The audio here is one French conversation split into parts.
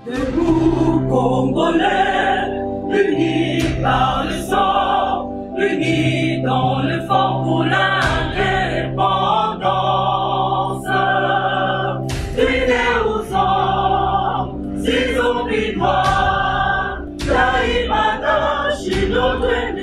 Debout, Congolais, unis par le sang, unis dans l'effort pour l'indépendance. Unis aux hommes, si oublidois, Taïmada, Chino,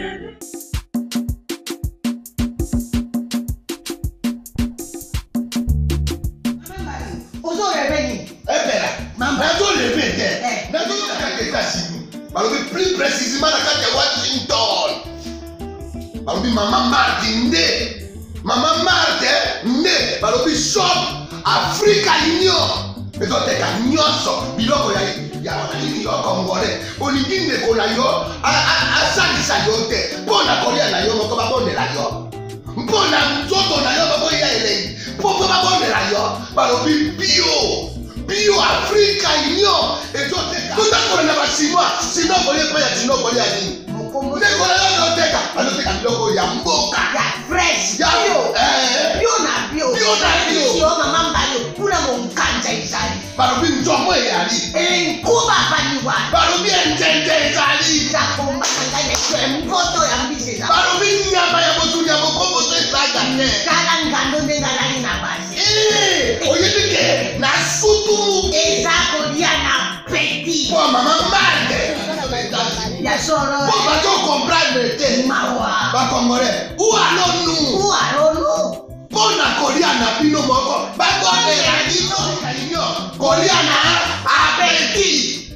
plus précisément dans Washington. Maman Martin Maman Martin Balobi shop Africa Union. Mais quand tu as nyonso, biloko ya wanani yo Congolais. Olingi ndeko na yo asalisa yo te. Mpona kolia na yo moko babondela yo. Mpona nzoto na yo moko ya elei. Mpo babondela yo balobi bio Africa Union. Et toi tout à l'heure na basinois, sinon kolia pa ya sinon kolia nini. Ndeko na yo teka, anoteka biloko ya mboka. Ya fresh. Bio na bio. Yo mama mbayo kuna monkanja izali. Balobi nzombo eyali. Nkuba baniwa. Balobi entende ezali. Zakomba kanganya kwe mpoto ya mbisi za. Balobi nyama ya botu ya bokombo to ezaga ne. Kala ngando ndengalani na basi. Oyedike na sutu. Ezako dia na peti. Po mama mande. Ya soro. Po bato comprendre te. Mawa. Ba Congolais. Où allons-nous? Pona kolia na bino moko. Ba bonne la bino. Kolia na apeti.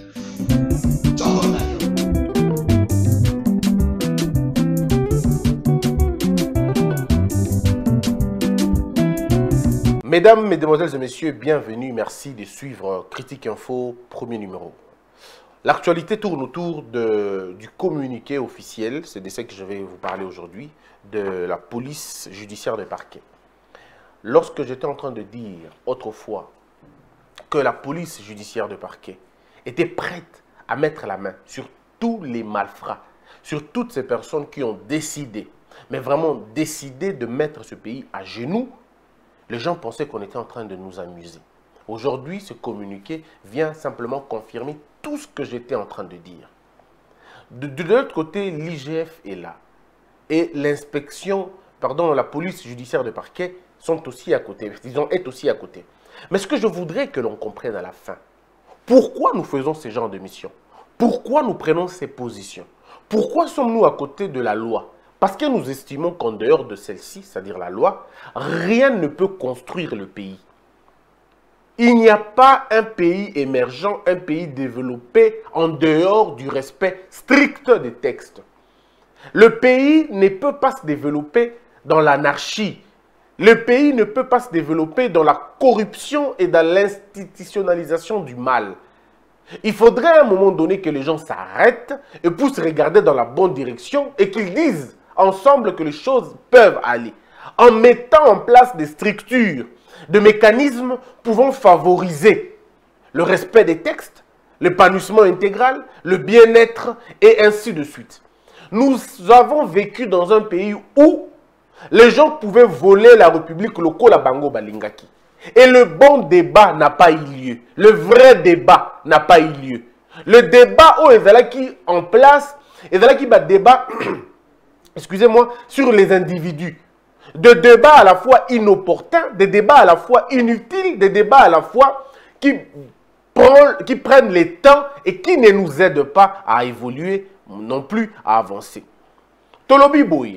Mesdames, Mesdemoiselles et Messieurs, bienvenue. Merci de suivre Critique Info, premier numéro. L'actualité tourne autour du communiqué officiel, c'est de ça que je vais vous parler aujourd'hui, de la police judiciaire de parquet. Lorsque j'étais en train de dire autrefois que la police judiciaire de parquet était prête à mettre la main sur tous les malfrats, sur toutes ces personnes qui ont décidé, mais vraiment décidé de mettre ce pays à genoux, les gens pensaient qu'on était en train de nous amuser. Aujourd'hui, ce communiqué vient simplement confirmer tout ce que j'étais en train de dire. De l'autre côté, l'IGF est là. Et l'inspection, pardon, la police judiciaire de parquet sont aussi à côté. Disons, est aussi à côté. Mais ce que je voudrais que l'on comprenne à la fin, pourquoi nous faisons ce genre de mission? Pourquoi nous prenons ces positions? Pourquoi sommes-nous à côté de la loi? Parce que nous estimons qu'en dehors de celle-ci, c'est-à-dire la loi, rien ne peut construire le pays. Il n'y a pas un pays émergent, un pays développé en dehors du respect strict des textes. Le pays ne peut pas se développer dans l'anarchie. Le pays ne peut pas se développer dans la corruption et dans l'institutionnalisation du mal. Il faudrait à un moment donné que les gens s'arrêtent et puissent regarder dans la bonne direction et qu'ils disent ensemble que les choses peuvent aller. En mettant en place des structures, des mécanismes pouvant favoriser le respect des textes, l'épanouissement intégral, le bien-être et ainsi de suite. Nous avons vécu dans un pays où les gens pouvaient voler la République locale à Bango Balingaki. Et le bon débat n'a pas eu lieu. Le vrai débat n'a pas eu lieu. Le débat où Ezalaki en place, Ezalaki va débat, excusez-moi, sur les individus. Des débats à la fois inopportuns, des débats à la fois inutiles, des débats à la fois qui prennent le temps et qui ne nous aident pas à évoluer, non plus à avancer. Tolobi boye.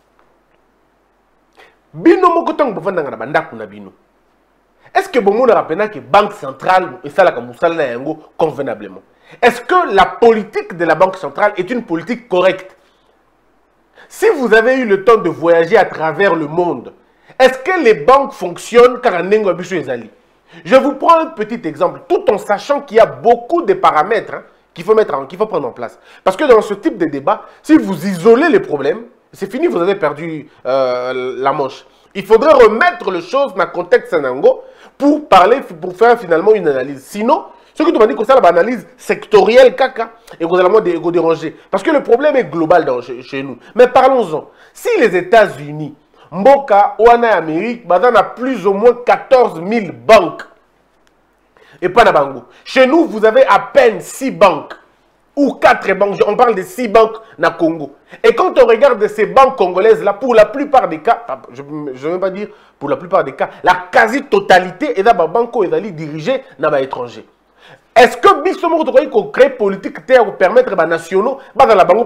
Bino moko tango bovanda na bandako na bino. Est-ce que bon monde rappelle que Banque centrale et ça la kamusala yango convenablement? Est-ce que la politique de la Banque centrale est une politique correcte? Si vous avez eu le temps de voyager à travers le monde, est-ce que les banques fonctionnent car un nengo abicho ezali? Je vous prends un petit exemple, tout en sachant qu'il y a beaucoup de paramètres qu'il faut prendre en place. Parce que dans ce type de débat, si vous isolez les problèmes, c'est fini, vous avez perdu la manche. Il faudrait remettre les choses dans le contexte nango pour parler, pour faire finalement une analyse. Sinon, ce que tu m'as dit que ça, l'analyse sectorielle, caca, et vous allez me déranger. Parce que le problème est global chez nous. Mais parlons-en. Si les États-Unis, Mboka, Ouana Amérique, Badan a plus ou moins 14 000 banques. et pas na bango. Chez nous, vous avez à peine 6 banques ou 4 banques. On parle de 6 banques na Congo. Et quand on regarde ces banques congolaises-là, pour la plupart des cas, je ne vais même pas dire pour la plupart des cas, la quasi-totalité est dans les banques qui sont dirigées dans les étrangers. Est-ce que Bissomoko doit créer politique pour permettre aux nationaux dans la banque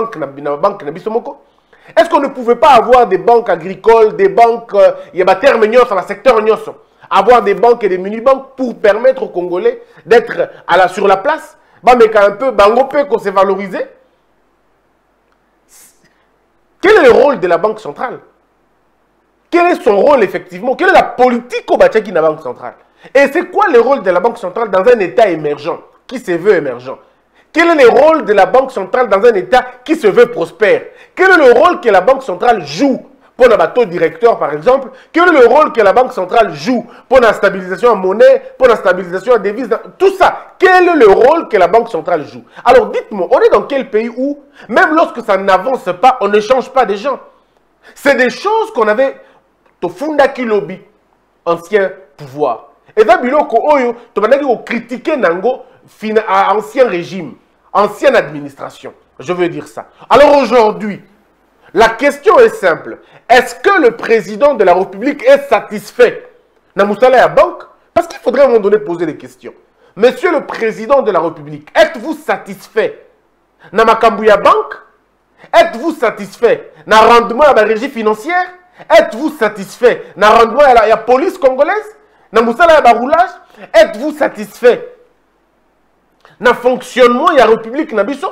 est-ce qu'on ne pouvait pas avoir des banques agricoles, des banques, il y a des termes dans le secteur, avoir des banques et des mini-banques pour permettre aux Congolais d'être sur la place, mais quand un peu, qu'on s'est valorisé. Quel est le rôle de la Banque centrale? Quel est son rôle effectivement? Quelle est la politique au Bachaki de la Banque centrale? Et c'est quoi le rôle de la Banque centrale dans un État émergent, qui se veut émergent? Quel est le rôle de la Banque centrale dans un État qui se veut prospère? Quel est le rôle que la Banque centrale joue pour le bateau directeur, par exemple? Quel est le rôle que la Banque centrale joue pour la stabilisation en monnaie, pour la stabilisation en devises? Tout ça, quel est le rôle que la Banque centrale joue? Alors dites-moi, on est dans quel pays où, même lorsque ça n'avance pas, on ne change pas des gens? C'est des choses qu'on avait au Fundaki Lobby, ancien pouvoir. Et dans biloko oyo, tu vas critiquer Nango, ancien régime, ancienne administration. Je veux dire ça. Alors aujourd'hui, la question est simple. Est-ce que le président de la République est satisfait na Moussala ya banque? Parce qu'il faudrait à un moment donné poser des questions. Monsieur le président de la République, êtes-vous satisfait na Makambouya banque? Êtes-vous satisfait na rendement à la régie financière? Êtes-vous satisfait na rendement à la police congolaise? Na Moussala ya roulage? Êtes-vous satisfait na fonctionnement de la République Nabiso?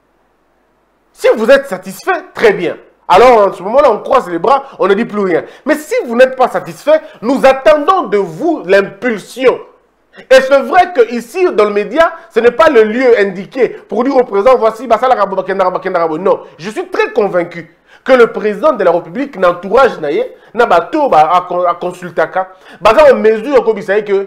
Si vous êtes satisfait, très bien. Alors, en ce moment-là, on croise les bras, on ne dit plus rien. Mais si vous n'êtes pas satisfait, nous attendons de vous l'impulsion. Et c'est vrai qu'ici, dans le média, ce n'est pas le lieu indiqué pour dire au président, voici, non. Je suis très convaincu que le président de la République n'entourage n'a pas à consulter, en mesure que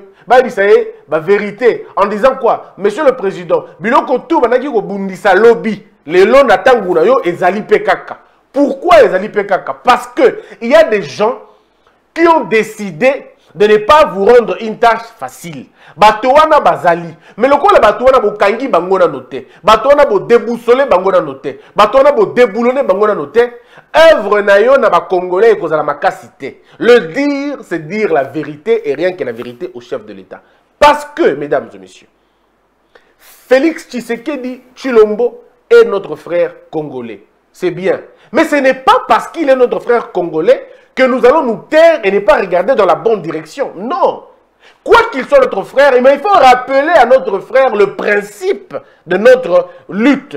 vérité, en disant quoi? Monsieur le président, biloko tout banaki ko bundisa lobby, les lots natangu na yo ezali pekaka. Pourquoi ezali pekaka? Parce que il y a des gens qui ont décidé de ne pas vous rendre une tâche facile. Batowana bazali. Mais le quoi la batowana bo kangi bangona noté. Batowana bo déboussolé bangona noté. Batowana bo déboulonné bangona noté. Œuvre na yo na ba congolais ko za makasité. Le dire, c'est dire la vérité et rien que la vérité au chef de l'État. Parce que, mesdames et messieurs, Félix Tshisekedi Tshilombo est notre frère congolais. C'est bien. Mais ce n'est pas parce qu'il est notre frère congolais que nous allons nous taire et ne pas regarder dans la bonne direction. Non. Quoi qu'il soit notre frère, mais il faut rappeler à notre frère le principe de notre lutte.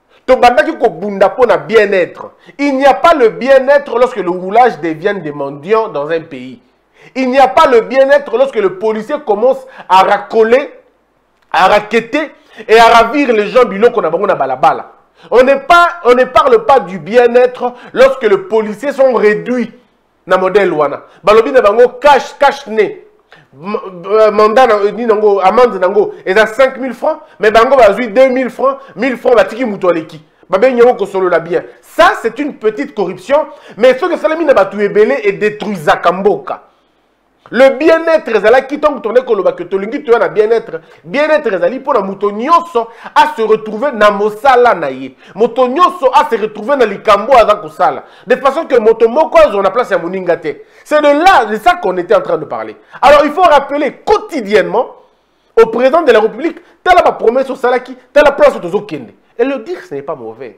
Bien-être. Il n'y a pas le bien-être lorsque le roulage devient des mendiants dans un pays. Il n'y a pas le bien-être lorsque le policier commence à racoler, à raqueter et à ravir les gens biloko na bango na balabala. On ne parle pas du bien-être lorsque les policiers sont réduits na modèle wana. Balobi na bango cash né. Mandat nango amende nango et à 5 000 francs, mais bango bazui 2 000 francs, 1 000 francs batiki mutualeki. Babe nyamo ko solo la bien. Ça c'est une petite corruption, mais ce que salami na batu ebele et détruisa kamboka. Le bien-être ezala qui tombe tourner koloba que tolingi to na bien-être ezali pour na mutonyoso à se retrouver na mosala na ye. Mutonyoso à se retrouver na likambo aza kosala. De façon que motomoko on a place ya moningate. C'est de ça qu'on était en train de parler. Alors il faut rappeler quotidiennement au président de la République telle la promesse au salaki, telle la place au tozokende. Et le dire ce n'est pas mauvais.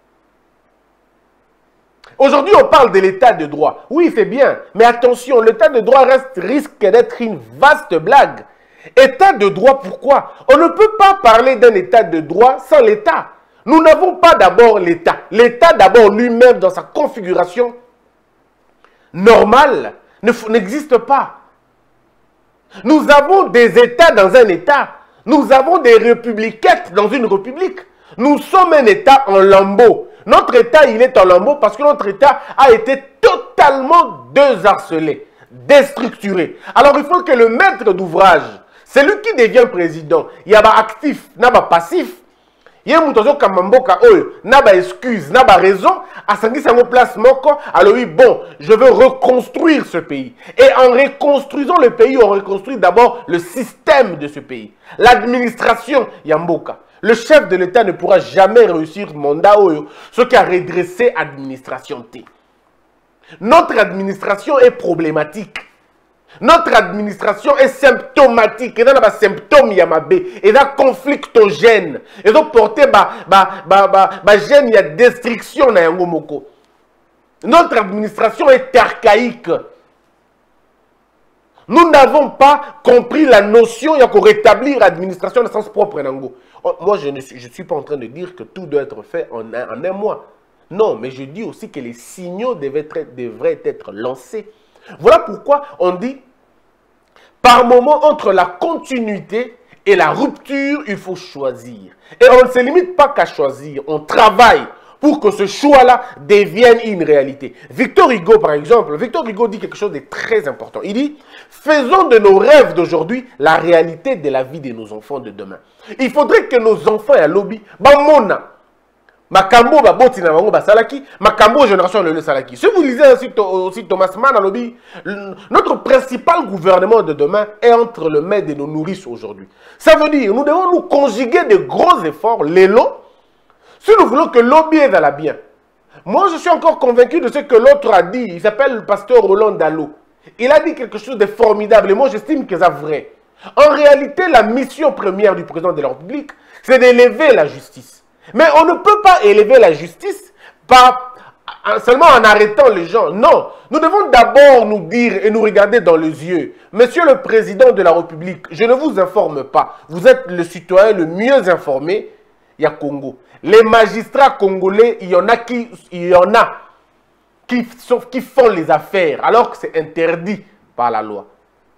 Aujourd'hui, on parle de l'état de droit. Oui, c'est bien. Mais attention, l'état de droit risque d'être une vaste blague. État de droit, pourquoi? On ne peut pas parler d'un état de droit sans l'État. Nous n'avons pas d'abord l'État. L'État, d'abord, lui-même, dans sa configuration normale, n'existe pas. Nous avons des États dans un État. Nous avons des républiquettes dans une république. Nous sommes un État en lambeaux. Notre État, il est en lambeaux parce que notre État a été totalement désarcelé, déstructuré. Alors, il faut que le maître d'ouvrage, celui qui devient président, il y a un actif, il y a un passif, Yé moutozo kamamboka oyo, n'a pas excuse, n'a pas raison, à sangi sango place moko, alors oui, bon, je veux reconstruire ce pays. Et en reconstruisant le pays, on reconstruit d'abord le système de ce pays. L'administration, Yamboka. Le chef de l'État ne pourra jamais réussir mandat oyo, ce qui a redressé l'administration T. Notre administration est problématique. Notre administration est symptomatique. Et dans les symptômes, il y a ma et dans conflictogène. Et donc porter gène, il y a destruction dans Yangomoko. Notre administration est archaïque. Nous n'avons pas compris la notion il y a qu'à rétablir l'administration dans le sens propre. Moi, je ne suis pas en train de dire que tout doit être fait en un mois. Non, mais je dis aussi que les signaux devraient être lancés. Voilà pourquoi on dit, par moment, entre la continuité et la rupture, il faut choisir. Et on ne se limite pas qu'à choisir, on travaille pour que ce choix-là devienne une réalité. Victor Hugo, par exemple, Victor Hugo dit quelque chose de très important. Il dit, faisons de nos rêves d'aujourd'hui la réalité de la vie de nos enfants de demain. Il faudrait que nos enfants à lobby, bamona, Makambo baboti na bango basalaki, Makambo génération le salaki. Si vous lisez aussi Thomas Mann à lobby, notre principal gouvernement de demain est entre le mains de nos nourrices aujourd'hui. Ça veut dire nous devons nous conjuguer de gros efforts, l'élo, si nous voulons que lobby est à la bien. Moi je suis encore convaincu de ce que l'autre a dit. Il s'appelle le pasteur Roland Dallot. Il a dit quelque chose de formidable et moi j'estime que c'est vrai. En réalité, la mission première du président de la République, c'est d'élever la justice. Mais on ne peut pas élever la justice seulement en arrêtant les gens. Non, nous devons d'abord nous dire et nous regarder dans les yeux. Monsieur le Président de la République, je ne vous informe pas. Vous êtes le citoyen le mieux informé. Il y a Congo. Les magistrats congolais, il y en a qui font les affaires alors que c'est interdit par la loi.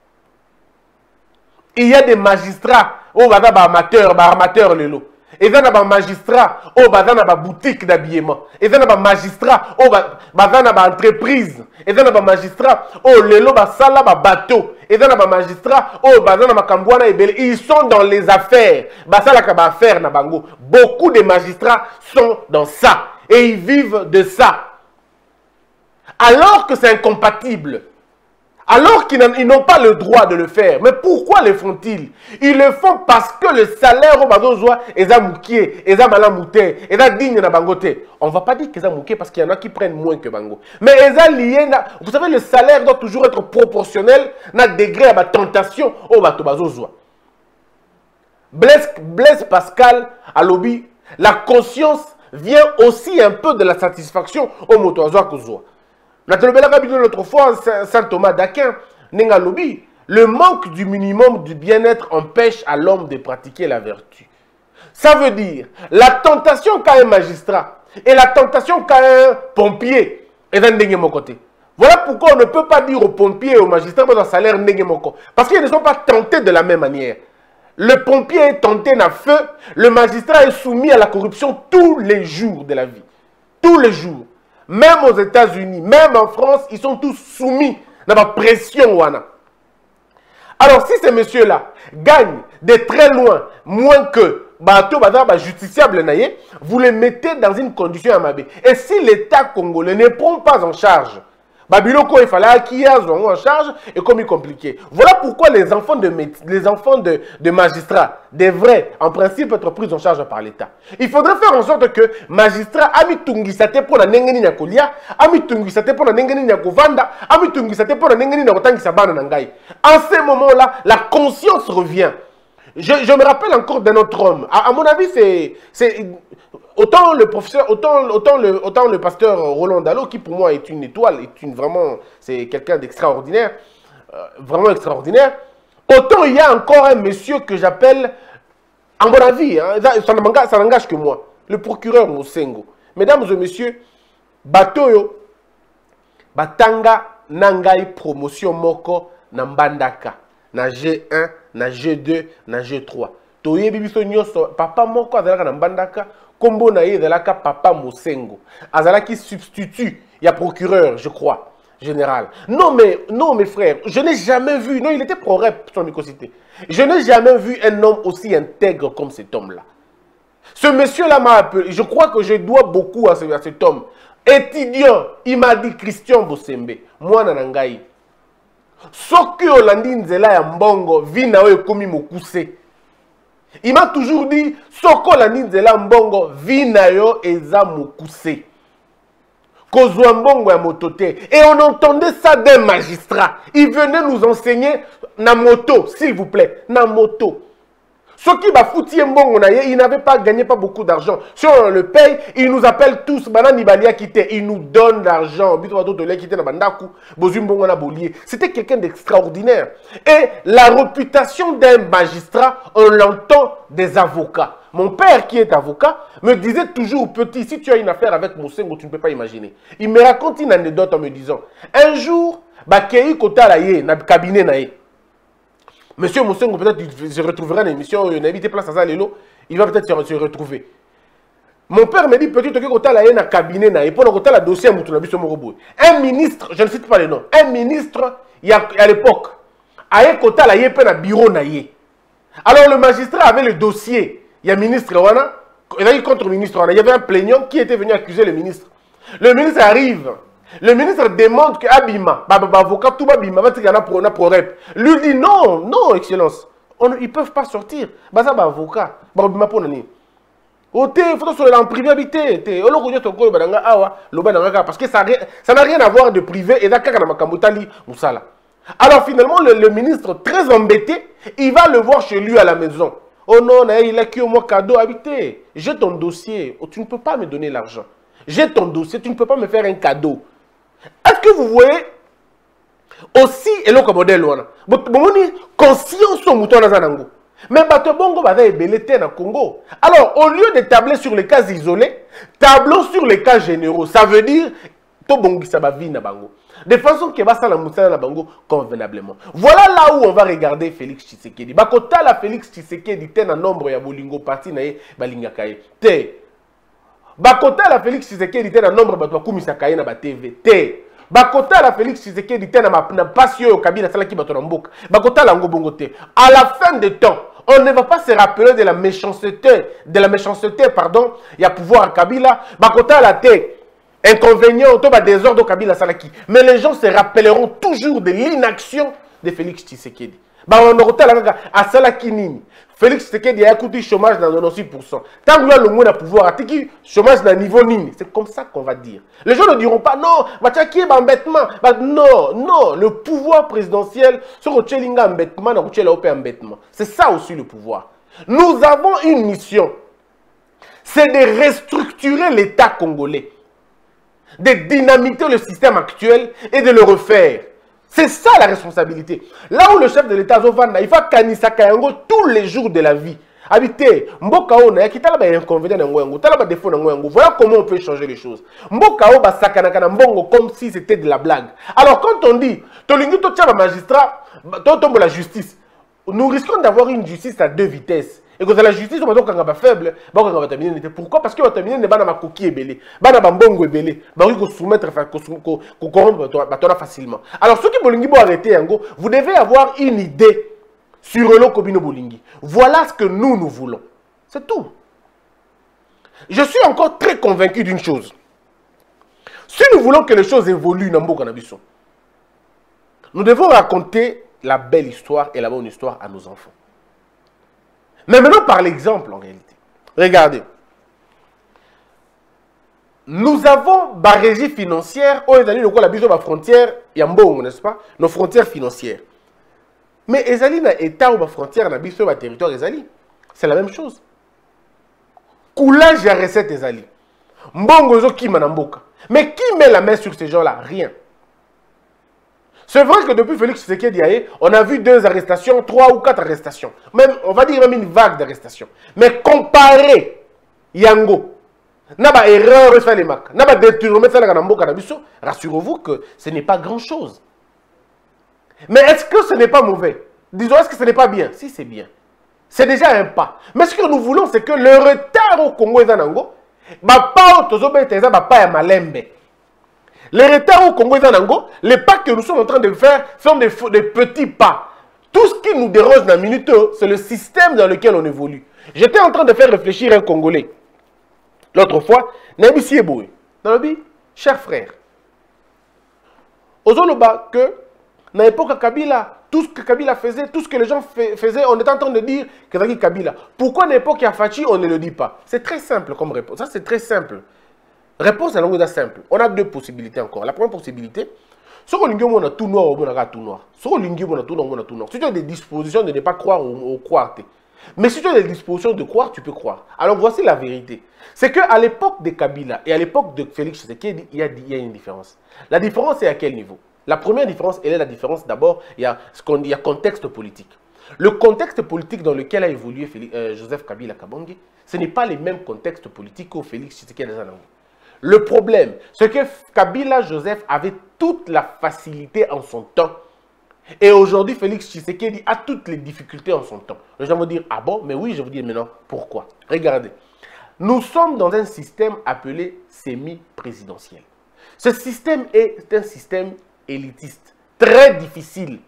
Il y a des magistrats, amateurs les lots. Et il y a des magistrats qui ont des boutiques d'habillement. Et il y a des magistrats qui ont des entreprises. Et il y a des magistrats qui ont des bateaux. Et il y a des magistrats qui ont des ils sont dans les affaires. Beaucoup de magistrats sont dans ça. Et ils vivent de ça. Alors que c'est incompatible. Alors qu'ils n'ont pas le droit de le faire. Mais pourquoi le font-ils? Ils le font parce que le salaire au bazozoa est amouké, est malamouté, est digne na bangoté. On ne va pas dire qu'ils sont amouké parce qu'il y en a qui prennent moins que bango. Mais est lié, vous savez, le salaire doit toujours être proportionnel à degré à la tentation au bazozoa. Blaise Pascal à lobby, la conscience vient aussi un peu de la satisfaction au motozoa kozoa. L'autre fois, Saint Thomas d'Aquin, le manque du minimum du bien-être empêche à l'homme de pratiquer la vertu. Ça veut dire, la tentation qu'a un magistrat et la tentation qu'a un pompier est d'un mon côté. Voilà pourquoi on ne peut pas dire aux pompiers et aux magistrats que leur salaire n'est pas parce qu'ils ne sont pas tentés de la même manière. Le pompier est tenté d'un feu, le magistrat est soumis à la corruption tous les jours de la vie. Tous les jours. Même aux États-Unis, même en France, ils sont tous soumis à la pression. Alors, si ces messieurs-là gagnent de très loin, moins que justiciable, vous les mettez dans une condition amabée. Et si l'État congolais ne prend pas en charge, Babiloko, il fallait qu'ils aient en charge et comme il est compliqué. Voilà pourquoi les enfants de magistrats devraient en principe être pris en charge par l'État. Il faudrait faire en sorte que magistrats amitungisate pour la nengeni nyakolia, amitungisate pour la nengeni nyakovanda, amitungisate pour la nengeni nyakotangisa bana nangai. En ce moment-là, la conscience revient. Je me rappelle encore d'un autre homme. À mon avis, c'est autant le professeur, autant le pasteur Roland Dallot, qui pour moi est une étoile, c'est quelqu'un d'extraordinaire, vraiment extraordinaire. Autant il y a encore un monsieur que j'appelle, à mon avis, hein, ça n'engage que moi, le procureur Mosengo. Mesdames et messieurs, Batoyo, Batanga Nangai promotion moko na Mbandaka. Na G1, na G2, na G3. Toye bibiso nyoso, papa moko azalaka na Mbandaka, kombo na ye azalaka papa Mosengo. Azalaki substitut, il y a procureur, je crois, général. Non, mes frères, je n'ai jamais vu, non, il était pro-rep, son micocité. Je n'ai jamais vu un homme aussi intègre comme cet homme-là. Ce monsieur-là m'a appelé. Je crois que je dois beaucoup à cet homme. Étudiant, il m'a dit Christian Bosembe, moi nanangai. Soki olandi nzela ya mbongo, vina oyo komi mokuse. Il m'a toujours dit, soko olandi nzela mbongo, vina yo eza mokuse. Kozwa mbongo ya motote. Et on entendait ça d'un magistrat. Il venait nous enseigner na moto, s'il vous plaît, na moto. Ceux qui bafouti mbongo na ye, il n'avait pas gagné pas beaucoup d'argent. Si on le paye, il nous appelle tous, banani balia quitté, il nous donne l'argent. C'était quelqu'un d'extraordinaire. Et la réputation d'un magistrat, on l'entend des avocats. Mon père, qui est avocat, me disait toujours, petit, si tu as une affaire avec Mosengo, tu ne peux pas imaginer. Il me raconte une anecdote en me disant, un jour, Bakei Kota la ye, na cabinet na ye. Monsieur Mosengo, peut-être il se retrouvera dans l'émission, il n'habite place à Zalelo, il va peut-être se retrouver. Mon père me dit, petit, Kota la ye na cabinet na ye, pour Kota la dossier, un ministre, je ne cite pas le nom, un ministre, à l'époque, a Kota la ye, na bureau na ye. Alors le magistrat avait le dossier. Il y a un ministre, il y a contre-ministre, il y avait un plaignant qui était venu accuser le ministre. Le ministre arrive. Le ministre demande que Abima, avocat, tout Abima, lui dit non, non, excellence. Ils ne peuvent pas sortir. Ça, avocat. Il faut que en privé habité. Parce que ça n'a rien à voir de privé. Et alors finalement, le ministre, très embêté, il va le voir chez lui à la maison. Oh non, il a qui au moins cadeau habité. J'ai ton dossier. Oh, tu ne peux pas me donner l'argent. J'ai ton dossier. Tu ne peux pas me faire un cadeau. Est-ce que vous voyez aussi, et le modèle, conscience au mouton Nazanango. Mais bato bongo bada ebelete na Congo. Alors, au lieu de tabler sur les cas isolés, tablons sur les cas généraux. Ça veut dire, to bongi sa ba vie na bango. De façon que va ça la moussala na bango convenablement. Voilà là où on va regarder Félix Tshisekedi. Bakota la Félix Tshisekedi ten un nombre ya bolingo parti na ye balinga kaye. Te. Bakota la Félix Tshisekedi ten un nombre bato kumisa kaye na ba TV. Te. Bakota la Félix Tshisekedi ten na passion kabila sala ki bato na mboka. Bakota la ngo bongo te. À la fin de temps, on ne va pas se rappeler de la méchanceté, pardon, il y a pouvoir à Kabila. Bakota la te. Inconvénient, désordre au Kabila Salaki. Mais les gens se rappelleront toujours de l'inaction de Félix Tshisekedi. À Salaki Nini. Félix Tshisekedi a coûté chômage dans 96%. Tant que le monde a pouvoir, à chômage dans niveau Nini. C'est comme ça qu'on va dire. Les gens ne diront pas non, non, non, le pouvoir présidentiel, c'est ça aussi le pouvoir. Nous avons une mission. C'est de restructurer l'État congolais. De dynamiter le système actuel et de le refaire. C'est ça la responsabilité. Là où le chef de l'État Zovanda, il va kanisa kayango tous les jours de la vie. Habiter, mboka ona yakita la ba inconvénient na ngwengo, tala ba défaut na ngwengo. Voilà comment on peut changer les choses. Mboka o ba sakana kana mbongo comme si c'était de la blague. Alors quand on dit tolingi to tchaba magistrat, to tombe la justice. Nous risquons d'avoir une justice à deux vitesses. Et que la justice, on va pas faible. Pourquoi? Parce que on termine pas ma coquille est belé, pas na bambongo est belé, qu'on soumettre, qu'on corrompt facilement. Alors ceux qui bolingi bo arrêter yango, vous devez avoir une idée sur le Kobino Bolingi. Voilà ce que nous voulons. C'est tout. Je suis encore très convaincu d'une chose. Si nous voulons que les choses évoluent dans Mboka Nabiso, nous devons raconter la belle histoire et la bonne histoire à nos enfants. Mais maintenant, par l'exemple, en réalité. Regardez. Nous avons la régie financière, la frontière, Yambo, n'est-ce pas? Nos frontières financières. Mais Ezali na État ou la frontière, na territoire Ezali. C'est la même chose. Coulage à recette Ezali. Mbongozo qui manamboka. Mais qui met la main sur ces gens-là? Rien. C'est vrai que depuis Félix Tshisekedi, on a vu 2 arrestations, 3 ou 4 arrestations. Même, on va dire même une vague d'arrestations. Mais comparé Yango, n'a erreur, n'a détournement, rassurez-vous que ce n'est pas grand-chose. Mais est-ce que ce n'est pas mauvais? Disons, est-ce que ce n'est pas bien? Si, c'est bien. C'est déjà un pas. Mais ce que nous voulons, c'est que le retard au Congo et Zanango, pas malembe. Les retards au Congo et Zanango, les pas que nous sommes en train de faire sont des petits pas. Tout ce qui nous dérange dans la minute, c'est le système dans lequel on évolue. J'étais en train de faire réfléchir un Congolais. L'autre fois, Nabi Eboui, dans le but, cher frère, Ozoloba, que, dans l'époque Kabila, tout ce que Kabila faisait, tout ce que les gens faisaient, on est en train de dire que c'est Kabila. Pourquoi à l'époque Yafachi, on ne le dit pas? C'est très simple comme réponse. Ça, c'est très simple. Réponse à l'angle simple. On a deux possibilités encore. La première possibilité, si on a tout noir, on a tout noir. Si on a tout noir, on a tout noir. Si tu as des dispositions de ne pas croire ou croire, mais si tu as des dispositions de croire, tu peux croire. Alors voici la vérité. C'est qu'à l'époque de Kabila et à l'époque de Félix Tshisekedi, il y a une différence. La différence est à quel niveau? La première différence, elle est la différence d'abord, il y a contexte politique. Le contexte politique dans lequel a évolué Joseph Kabila Kabange, ce n'est pas les mêmes contextes politiques qu'au Félix Tshisekedi Zanango. Le problème, c'est que Kabila Joseph avait toute la facilité en son temps. Et aujourd'hui, Félix Tshisekedi a toutes les difficultés en son temps. Les gens vont dire, ah bon, mais oui, je vous dis, mais non, pourquoi? Regardez, nous sommes dans un système appelé semi-présidentiel. Ce système est un système élitiste, très difficile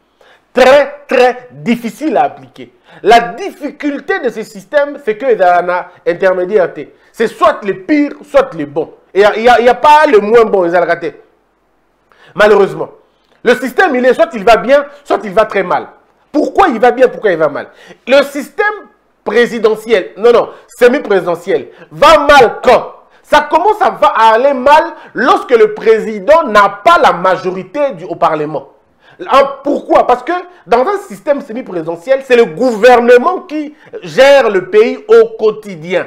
à appliquer. La difficulté de ce système, c'est qu'il y a un intermédiaire. C'est soit les pires, soit les bons. Il n'y a pas le moins bon, ils ont raté. Malheureusement. Le système, il est soit il va bien, soit il va très mal. Pourquoi il va bien, pourquoi il va mal? Le système présidentiel, non, semi-présidentiel, va mal quand? Ça commence à aller mal lorsque le président n'a pas la majorité au Parlement. Pourquoi? Parce que dans un système semi-présidentiel, c'est le gouvernement qui gère le pays au quotidien.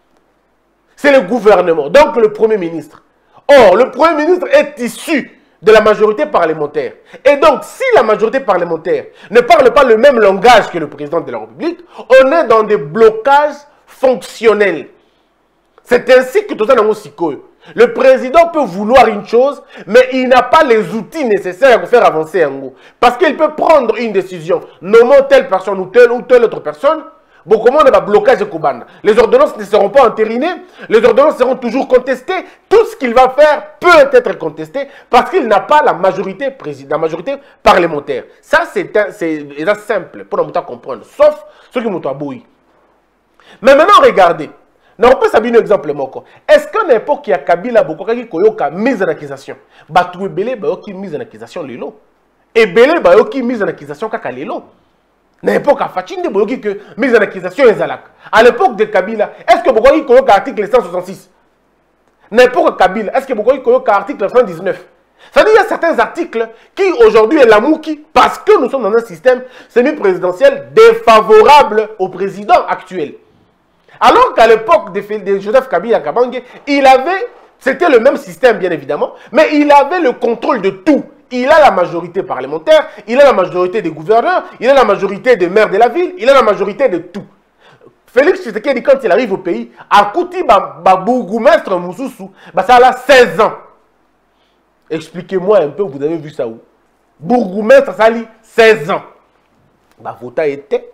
C'est le gouvernement, donc le Premier ministre. Or, le Premier ministre est issu de la majorité parlementaire. Et donc, si la majorité parlementaire ne parle pas le même langage que le président de la République, on est dans des blocages fonctionnels. C'est ainsi que tout ça dans Sikoyo. Le président peut vouloir une chose, mais il n'a pas les outils nécessaires pour faire avancer un goût. Parce qu'il peut prendre une décision, nommant telle personne ou telle autre personne. Bon, comment on a blocage de Koubanda? Les ordonnances ne seront pas entérinées, les ordonnances seront toujours contestées. Tout ce qu'il va faire peut être contesté parce qu'il n'a pas la majorité parlementaire. Ça, c'est simple pour nous comprendre, sauf ceux qui m'ont aboué. Mais maintenant, regardez. Non, on peut s'abîmer un exemple. Est-ce qu'à l'époque, il y a Kabila Bokoka qui a mise en accusation? Batou Ebele, qui mise en accusation Lelo. Ebele, qui mise en accusation Kaka Lelo. À l'époque, à Fatine, il y a mise en accusation Ezalak. À l'époque de Kabila, est-ce que Bokoka qui a article 166? À l'époque de Kabila, est-ce que Bokoka qui a article 119? C'est-à-dire qu'il y a certains articles qui aujourd'hui est l'amouki parce que nous sommes dans un système semi-présidentiel défavorable au président actuel. Alors qu'à l'époque de Joseph Kabila Kabange, c'était le même système bien évidemment, mais il avait le contrôle de tout. Il a la majorité parlementaire, il a la majorité des gouverneurs, il a la majorité des maires de la ville, il a la majorité de tout. Félix Tshisekedi, quand il arrive au pays, à Kouti, Bourgmestre Moussoussou, ça a 16 ans. Expliquez-moi un peu, vous avez vu ça où? Bourgmestre, ça a 16 ans. Vota était...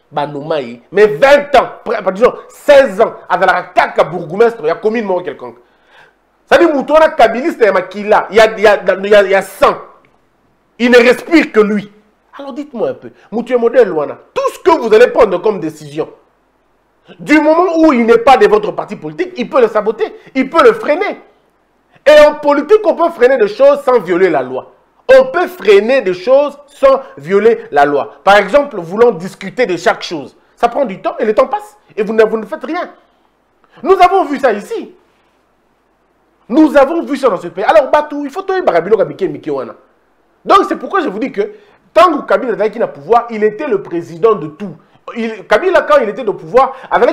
mais 20 ans, disons 16 ans, à la kaka bourgmestre, il y a combien de morts quelconque? Ça dit, Moutouana Kabiliste et Makila, il y a 100. Il ne respire que lui. Alors dites-moi un peu, Moutoué modèle Luana, tout ce que vous allez prendre comme décision, du moment où il n'est pas de votre parti politique, il peut le saboter, il peut le freiner. Et en politique, on peut freiner des choses sans violer la loi. On peut freiner des choses sans violer la loi. Par exemple, voulant discuter de chaque chose. Ça prend du temps et le temps passe. Et vous ne faites rien. Nous avons vu ça ici. Nous avons vu ça dans ce pays. Alors, Batou, il faut tout Barabilo Kabike Mikiwana. Donc, c'est pourquoi je vous dis que tant que Kabila était au pouvoir, il était le président de tout. Kabila, quand il était au pouvoir,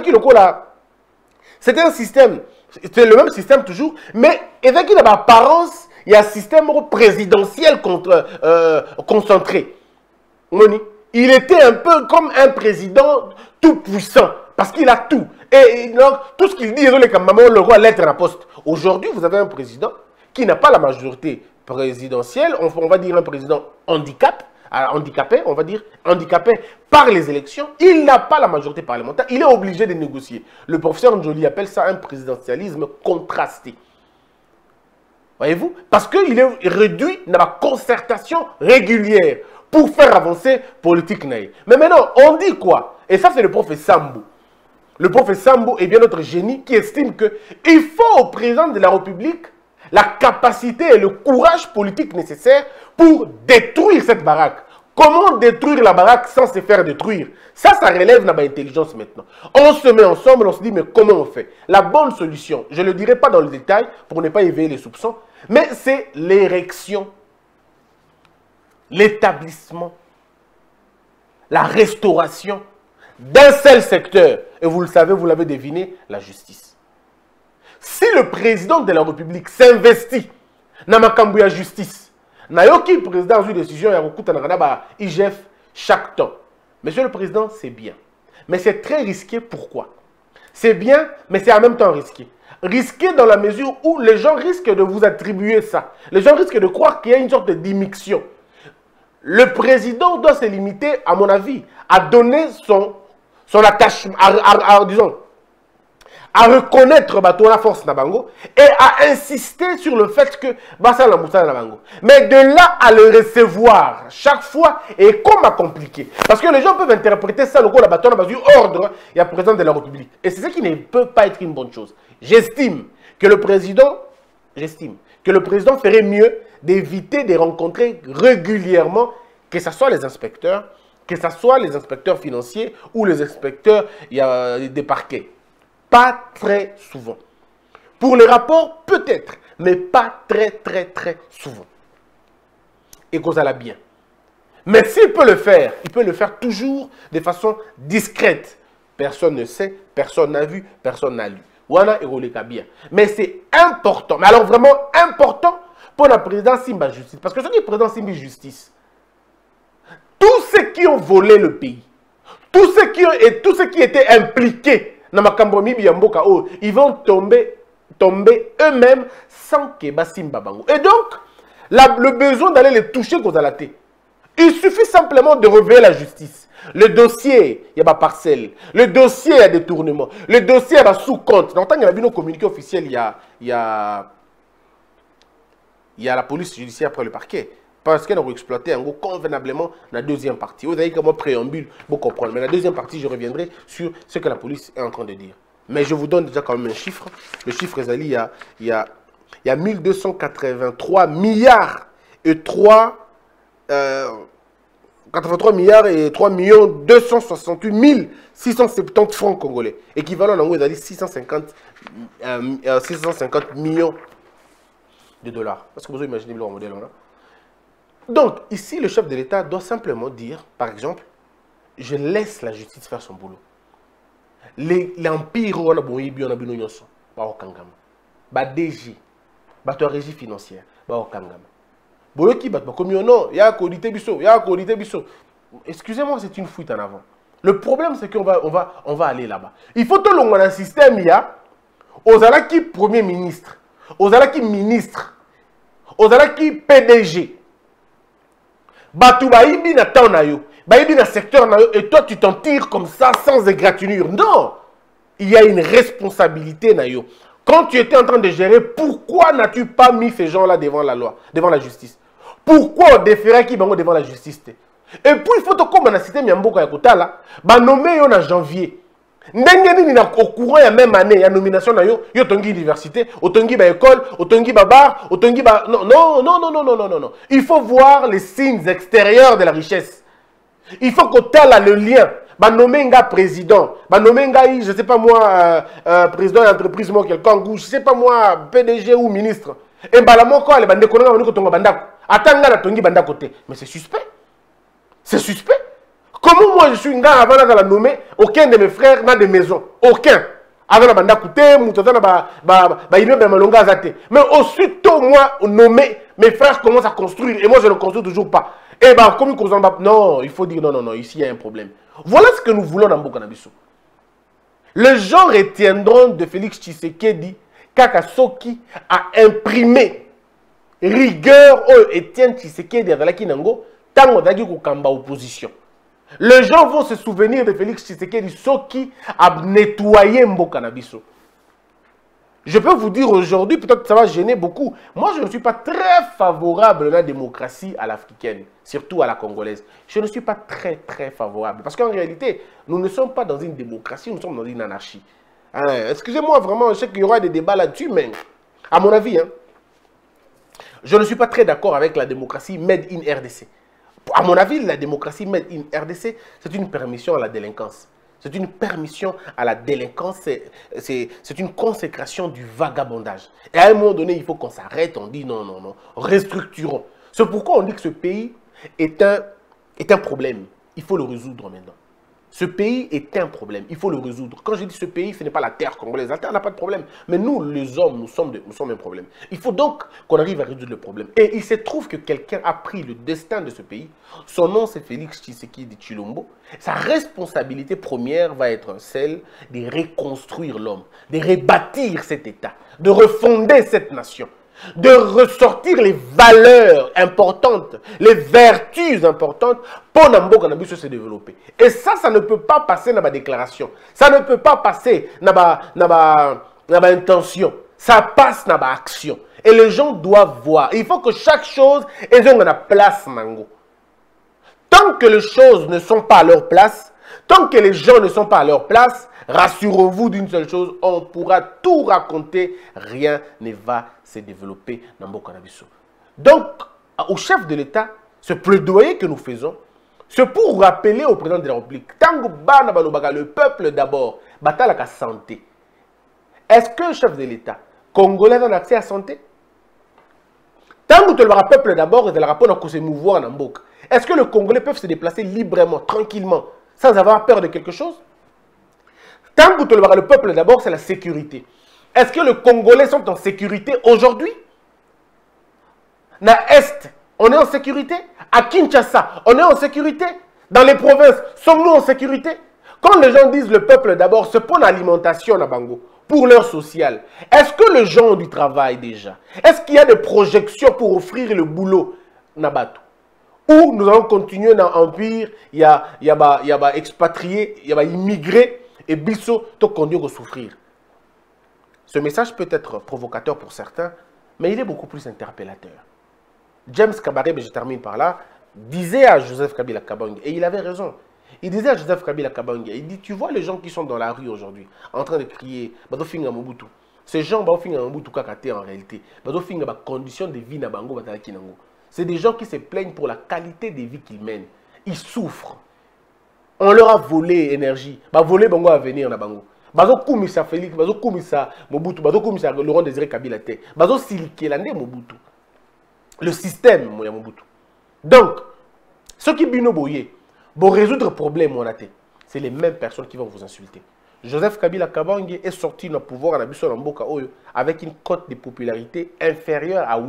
c'était un système. C'était le même système toujours. Mais avec une apparence, il y a un système présidentiel concentré. Il était un peu comme un président tout puissant. Parce qu'il a tout. Et donc, tout ce qu'il dit, le roi lettre à la poste. Aujourd'hui, vous avez un président qui n'a pas la majorité présidentielle. On va dire un président handicapé, on va dire handicapé par les élections. Il n'a pas la majorité parlementaire. Il est obligé de négocier. Le professeur Njoli appelle ça un présidentialisme contrasté. Voyez-vous? Parce qu'il est réduit dans la concertation régulière pour faire avancer politique naïve. Mais maintenant, on dit quoi? Et ça, c'est le professeur Sambou. le professeur Sambo est bien notre génie qui estime qu'il faut au président de la République la capacité et le courage politique nécessaire pour détruire cette baraque. Comment détruire la baraque sans se faire détruire? Ça relève de l'intelligence maintenant. On se met ensemble, on se dit, mais comment on fait? La bonne solution, je ne le dirai pas dans le détail pour ne pas éveiller les soupçons, mais c'est l'érection, l'établissement, la restauration d'un seul secteur. Et vous le savez, vous l'avez deviné, la justice. Si le président de la République s'investit dans la justice, Nayoki, président, a eu une décision, il y a IGF chaque temps. Monsieur le Président, c'est bien. Mais c'est très risqué. Pourquoi? C'est bien, mais c'est en même temps risqué. Risqué dans la mesure où les gens risquent de vous attribuer ça. Les gens risquent de croire qu'il y a une sorte d'immixtion. Le président doit se limiter, à mon avis, à donner son attachement, disons, à reconnaître la force Nabango et à insister sur le fait que Bassa la Moussa Nabango. Mais de là à le recevoir chaque fois est comme à compliqué. Parce que les gens peuvent interpréter ça, le coup, la bâton a besoin ordre, il y a président de la République. Et c'est ce qui ne peut pas être une bonne chose. J'estime que le président ferait mieux d'éviter de rencontrer régulièrement, que ce soit les inspecteurs, que ce soit les inspecteurs financiers ou les inspecteurs des parquets. Pas très souvent. Pour les rapports, peut-être, mais pas très souvent. Et qu'on a bien. Mais s'il peut le faire, il peut le faire toujours de façon discrète. Personne ne sait, personne n'a vu, personne n'a lu. Voilà, et on bien. Mais c'est important, mais alors vraiment important pour la présidence Simba Justice. Parce que ce qui est président Simba Justice, tous ceux qui ont volé le pays, tous ceux qui étaient impliqués, ils vont tomber eux-mêmes sans que Simba Bango. Et donc, le besoin d'aller les toucher qu'aux alatés. Il suffit simplement de révéler la justice. Le dossier, il y a des parcelles. Le dossier, il y a des détournement. Le dossier, il y a sous-compte. Dans le temps, il y a nos communiqués officiels, il y a la police judiciaire après le parquet. Parce qu'elle a exploité convenablement la deuxième partie. Vous avez comme préambule, vous comprenez. Mais la deuxième partie, je reviendrai sur ce que la police est en train de dire. Mais je vous donne déjà quand même un chiffre. Le chiffre, il y a 1283 milliards et 83 milliards et 3 millions 268 670 francs congolais. Équivalent en 650 millions de dollars. Est-ce que vous imaginez le modèle là? Donc, ici, le chef de l'État doit simplement dire, par exemple, je laisse la justice faire son boulot. L'empire, on a bon, il y a un DG, la régie financière, excusez-moi, c'est une fuite en avant. Le problème, c'est qu'on va aller là-bas. Il faut tout le monde dans le système, il y a aux alaki premier ministre, aux alaki ministre, aux alaki PDG. Batu baïbi na temps na yo, baïbi na secteur na yo, et toi tu t'en tires comme ça sans égratignure. Non, il y a une responsabilité na yo. Quand tu étais en train de gérer, pourquoi n'as-tu pas mis ces gens-là devant la loi, devant la justice? Pourquoi déférer qui bango devant la justice? Et puis il faut que comme dans le système Yamboka Yakota là, ba nommé yo en janvier. Ndenge ni na au courant ya même année, ya nomination na yo, yo tongi université, otongi ba école, otongi ba bar, otongi ba non. Il faut voir les signes extérieurs de la richesse. Il faut que tu aies le lien. Ba nommé nga président, ba nommé nga je sais pas moi président d'entreprise moi quelconque, je sais pas moi PDG ou ministre. Et ba la moko ale bande konanga bande ko tonga bandako. Atanga na tongi bandako côté. Mais c'est suspect. C'est suspect. Comment moi je suis un gars avant de la nommer, aucun de mes frères n'a de maison. Aucun. Avant la bande à côté, mais aussitôt moi nommé, mes frères commencent à construire et moi je ne construis toujours pas. Et bien comme ils non, il faut dire non, ici il y a un problème. Voilà ce que nous voulons dans Bokanabiso. Les gens retiendront de Félix Tshisekedi Kakasoki a imprimé rigueur au Etienne Tshisekedi à la Kinango tant qu'on a dit qu'on opposition. Les gens vont se souvenir de Félix Tshisekedi Soki a nettoyé Mbokanabiso. Je peux vous dire aujourd'hui, peut-être que ça va gêner beaucoup. Moi, je ne suis pas très favorable à la démocratie à l'africaine, surtout à la congolaise. Je ne suis pas très favorable. Parce qu'en réalité, nous ne sommes pas dans une démocratie, nous sommes dans une anarchie. Excusez-moi vraiment, je sais qu'il y aura des débats là-dessus, mais à mon avis, je ne suis pas très d'accord avec la démocratie made in RDC. À mon avis, la démocratie made in RDC, c'est une permission à la délinquance. C'est une permission à la délinquance, c'est une consécration du vagabondage. Et à un moment donné, il faut qu'on s'arrête, on dit non, restructurons. C'est pourquoi on dit que ce pays est un problème. Il faut le résoudre maintenant. Ce pays est un problème, il faut le résoudre. Quand je dis ce pays, ce n'est pas la terre congolaise. La terre n'a pas de problème. Mais nous, les hommes, nous sommes un problème. Il faut donc qu'on arrive à résoudre le problème. Et il se trouve que quelqu'un a pris le destin de ce pays. Son nom, c'est Félix Tshisekedi Tshilombo. Sa responsabilité première va être celle de reconstruire l'homme, de rebâtir cet État, de refonder cette nation, de ressortir les valeurs importantes, les vertus importantes pour que se développer. Et ça ne peut pas passer dans ma déclaration. Ça ne peut pas passer dans ma intention. Ça passe dans ma action. Et les gens doivent voir. Il faut que chaque chose ait une place. Tant que les choses ne sont pas à leur place, tant que les gens ne sont pas à leur place, rassurez-vous d'une seule chose, on pourra tout raconter, rien ne va se développer dans Mboka na biso. Donc, au chef de l'État, ce plaidoyer que nous faisons, c'est pour rappeler au président de la République, tango bana balobaka le peuple d'abord, batala ka santé. Est-ce que le chef de l'État congolais a accès à la santé? Tango tu le peuple d'abord, il va pour se mouvoir dans Mboka. Est-ce que les Congolais peuvent se déplacer librement, tranquillement, sans avoir peur de quelque chose? Tant que le peuple d'abord, c'est la sécurité. Est-ce que les Congolais sont en sécurité aujourd'hui? Na Est, on est en sécurité. À Kinshasa, on est en sécurité. Dans les provinces, sommes-nous en sécurité? Quand les gens disent le peuple d'abord, c'est pour l'alimentation à Bango, pour leur social. Est-ce que les gens ont du travail déjà? Est-ce qu'il y a des projections pour offrir le boulot Nabato? Ou nous allons continuer dans l'Empire, il y a expatriés, il y a immigrés, et biso, tout conduire au souffrir. Ce message peut être provocateur pour certains, mais il est beaucoup plus interpellateur. James Kabarebe, je termine par là, disait à Joseph Kabila Kabange, et il avait raison, il disait à Joseph Kabila Kabange, il dit, tu vois les gens qui sont dans la rue aujourd'hui, en train de crier, Badofinga Mobutu. Ces gens, Badofinga Mobutu Kakate en réalité, Badofinga ba condition de vie na bango batalaki nango. C'est des gens qui se plaignent pour la qualité de vie qu'ils mènent. Ils souffrent. On leur a volé énergie. Bah volé bango à venir na bango. Bazo kumisa Félix, bazo kumisa Mobutu, bazo kumisa Laurent Désiré Kabila te. Bazo silike lande Mobutu. Le système ya Mobutu. Donc, ceux qui bino boye, pour résoudre le problème on a té, c'est les mêmes personnes qui vont vous insulter. Joseph Kabila Kabange est sorti dans le pouvoir en Abisso Mboka Oyo avec une cote de popularité inférieure à 8%.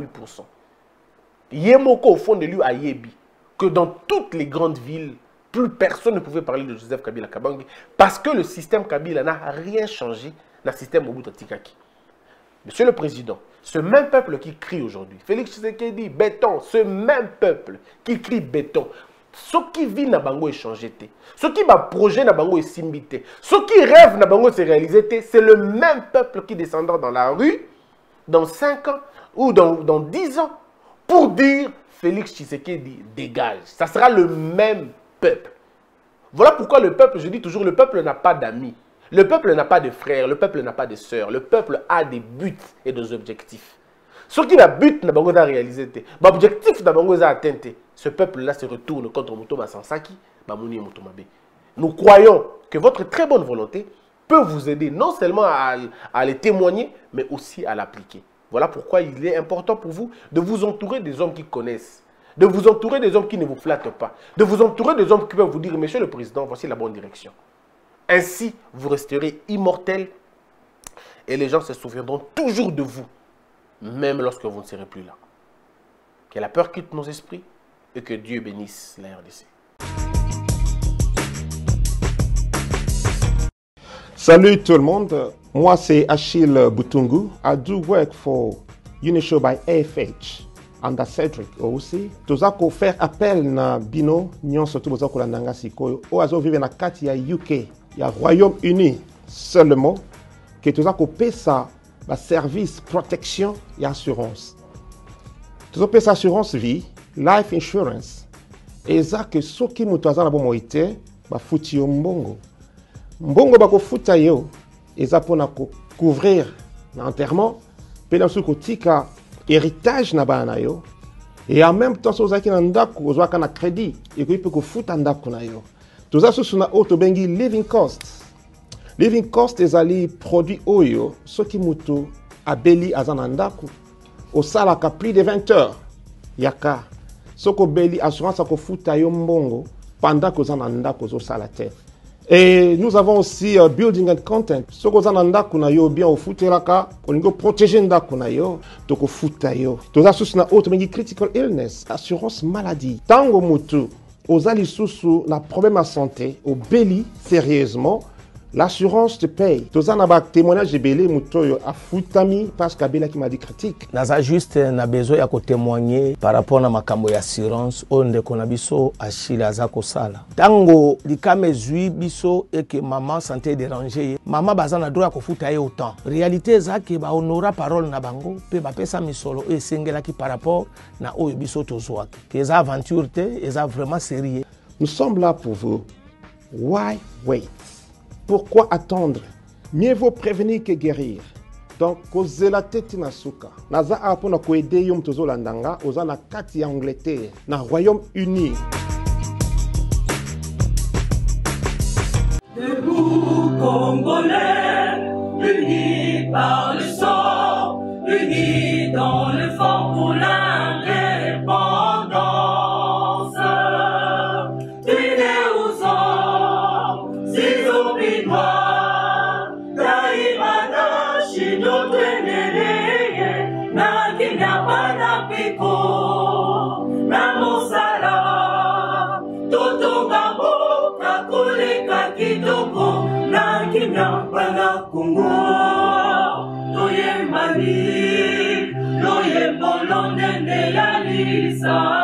Yemoko au fond de lui a Yebi que dans toutes les grandes villes, plus personne ne pouvait parler de Joseph Kabila Kabange parce que le système Kabila n'a rien changé dans le système Mobutu Tikaki. Monsieur le Président, ce même peuple qui crie aujourd'hui, Félix Tshisekedi, béton, ce même peuple qui crie béton, ceux qui vivent dans Bango est changé, ceux qui ont projet dans Bango est simbité, ceux qui rêvent dans Bango c'est réalisé, c'est le même peuple qui descendra dans la rue dans 5 ans ou dans 10 ans pour dire Félix Tshisekedi dégage. Ça sera le même peuple. Voilà pourquoi le peuple, je dis toujours, le peuple n'a pas d'amis. Le peuple n'a pas de frères, le peuple n'a pas de sœurs. Le peuple a des buts et des objectifs. Ce qui a but n'a pas réalisé, l'objectif n'a pas atteint. Ce peuple-là se retourne contre Mutomba Sansaki, Bamouni et Mutomabe. Nous croyons que votre très bonne volonté peut vous aider non seulement à les témoigner, mais aussi à l'appliquer. Voilà pourquoi il est important pour vous de vous entourer des hommes qui connaissent, de vous entourer des hommes qui ne vous flattent pas, de vous entourer des hommes qui peuvent vous dire, Monsieur le Président, voici la bonne direction. Ainsi, vous resterez immortel et les gens se souviendront toujours de vous, même lorsque vous ne serez plus là. Que la peur quitte nos esprits et que Dieu bénisse la RDC. Salut tout le monde, moi c'est Achille Butungu. I do work for Unishow by AFH under Cedric aussi. Tozako faire appel na bino nyonso to bozako landanga sikoyo o azo vivre na kati ya UK ya Royaume-Uni seulement que tozako pesa service, protection et assurance. Tout ça, assurance vie, life insurance. Et ça, que ce qui est dans la bonne futi mbongo. Mbongo bako futa yo, et ça pour couvrir l'enterrement, puis dans ce côté, héritage na bana yo. Et en même temps, so zaki na ndako, ozwa kana crédit, et que peut ko futa ndako na yo. Tout ça, c'est na auto bengi living cost. Living cost est ali produit oyo, ce qui muto abeli azanandaku. Au salaka plus de 20 heures. Yaka. Soko beli assurance ako futa yo mbongo pendant que zanandaku zo salate. Et nous avons aussi building and content. Soko zanandaku na yo bien au futeraka, on protéger ndaku na yo, toko futa yo. Tout ça sous na auto bengi critical illness, assurance maladie. Tango mutu ozali susu na problème à santé, au beli sérieusement. L'assurance te paye. Tous en a témoignage de belé mutoyo a futami parce qu'abela qui m'a dit critique. Naza juste na besoin ya ko témoigner par rapport na makambo ya assurance onde kona biso achila za ko sala. Tango likame zui biso et que maman santé dérangée, maman bazana droit ko futa ye autant. Réalité za ke ba honora parole na bango pe ba pesa misolo e sengela ki par rapport na oyo biso tozwa. Que za aventure te et ça vraiment sérieux. Nous sommes là pour vous. Why wait? Pourquoi attendre? Mieux vaut prévenir que guérir. Donc, kozela tete na suka. Naza apona ko aider yom tozo landanga, oza na kati ya Angleterre, na Royaume-Uni. Debout Congolais, unis par le sang, unis dans le fort pour l'indépendance. Unis aux hommes, si obinois, daimana shido tweneleye, na kinyapana piko, na mosala, totonga boka koleka kitoko, na kinyapana kungo, toye mali, toye bolonde ne ya lisa.